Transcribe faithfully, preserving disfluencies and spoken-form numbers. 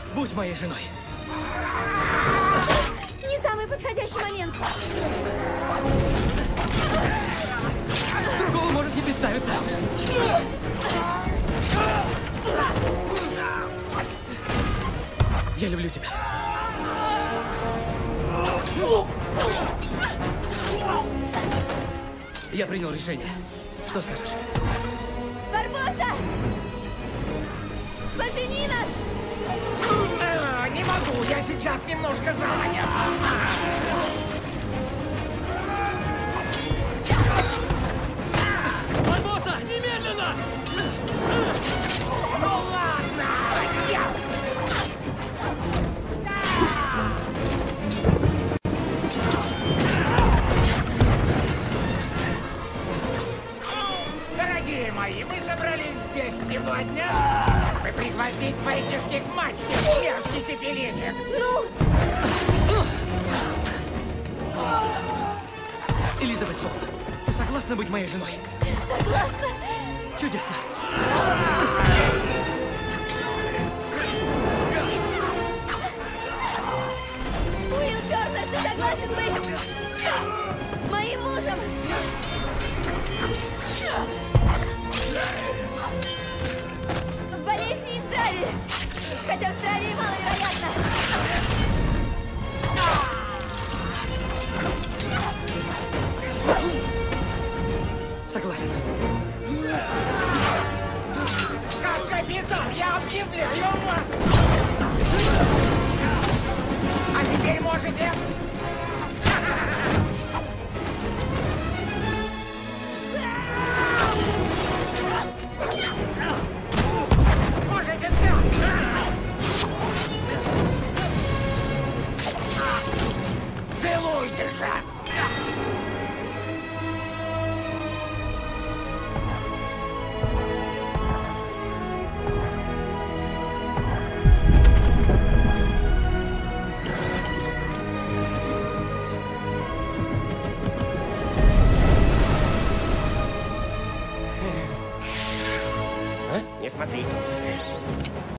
Будь моей женой. Не самый подходящий момент. Другого может не представиться. Я люблю тебя. Я принял решение. Что скажешь? Барбоса! Пожени нас! А, не могу, я сейчас немножко занят. Барбоса, немедленно! Ну ладно, я... Дорогие мои, мы собрались здесь сегодня, чтобы прихватить парикишки к мачте, мерзкий сифилитик. Ну, Элизабет Сон, ты согласна быть моей женой? согласна. Чудесно. Уилл Тернер, ты согласен быть моим мужем? В болезни и в здравии. Хотя в здравии маловероятно. Согласен. Как капитан, я объявляю вас! А теперь можете... Можете цел... Целуйте же! Не смотри.